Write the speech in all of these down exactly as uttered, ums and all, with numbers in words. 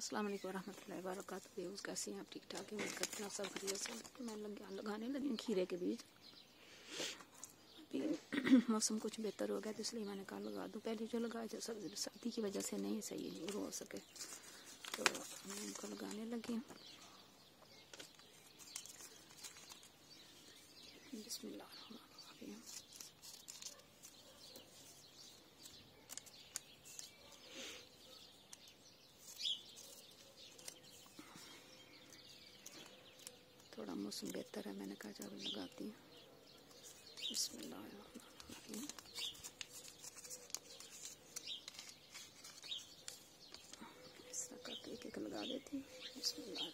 अस्सलाम वालेकुम रहमतुल्लाहि व बरकातहू। व्यूज़ कैसे हैं आप? ठीक ठाक है, उम्मीद करते हैं आप सब खैरियत से। मैं लग लगाने लगी हूँ खीरे के बीज। अभी मौसम कुछ बेहतर हो गया तो इसलिए मैंने कहा लगा दूँ। पहले जो लगाए थे सब सर्दी की वजह से नहीं सही ग्रो हो सके, तो मैं इनको लगाने लगी हूँ। बिस्मिल्लाह। थोड़ा मौसम बेहतर है, मैंने कहा चलो लगाती हूँ। बिस्मिल्लाह। इस तरह करके एक एक लगा देती हूँ। बिस्मिल्लाह।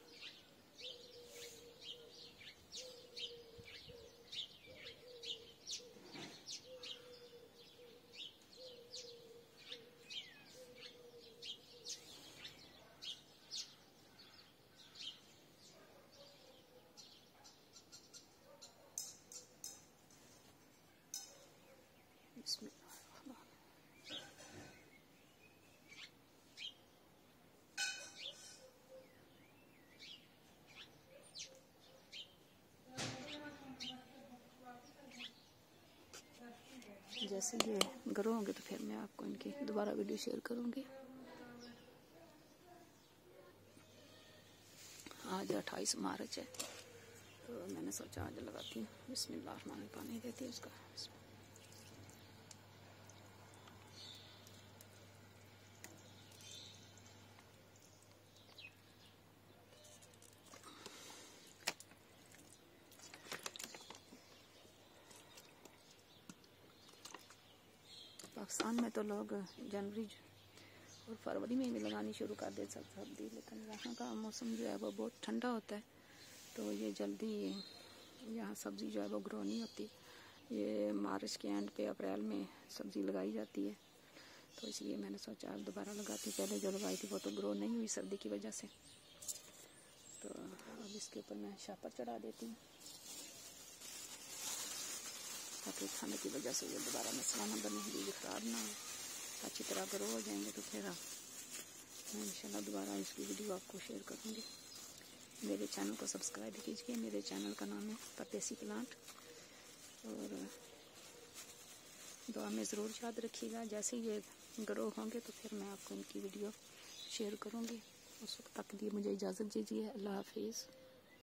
जैसे ये ग्रो होंगे तो फिर मैं आपको इनकी दोबारा वीडियो शेयर करूँगी। आज अट्ठाईस मार्च है, तो मैंने सोचा आज लगाती हूँ। बिस्मिल्लाह रहमान पानी देती है उसका। पाकिस्तान में तो लोग जनवरी और फरवरी में भी लगानी शुरू कर दे सर्दी, लेकिन यहाँ का मौसम जो है वो बहुत ठंडा होता है, तो ये जल्दी यहाँ सब्ज़ी जो है वो ग्रो नहीं होती। ये मार्च के एंड पे अप्रैल में सब्ज़ी लगाई जाती है, तो इसलिए मैंने सोचा अब दोबारा लगाती। पहले जो लगाई थी वो तो ग्रो नहीं हुई सर्दी की वजह से, तो अब इसके ऊपर मैं शापर चढ़ा देती हूँ ताकि ठंड की वजह से ये दोबारा मसला न बने, बीज खराब ना हो, अच्छी तरह ग्रो हो जाएंगे। तो फिर मैं इंशाल्लाह दोबारा इसकी वीडियो आपको शेयर करूँगी। मेरे चैनल को सब्सक्राइब कीजिए। मेरे चैनल का नाम है परदेसी प्लांट, और दुआ में ज़रूर याद रखिएगा। जैसे ये ग्रो होंगे तो फिर मैं आपको इनकी वीडियो शेयर करूँगी। उस वक्त तक लिए मुझे इजाज़त दीजिए। अल्लाह हाफिज़।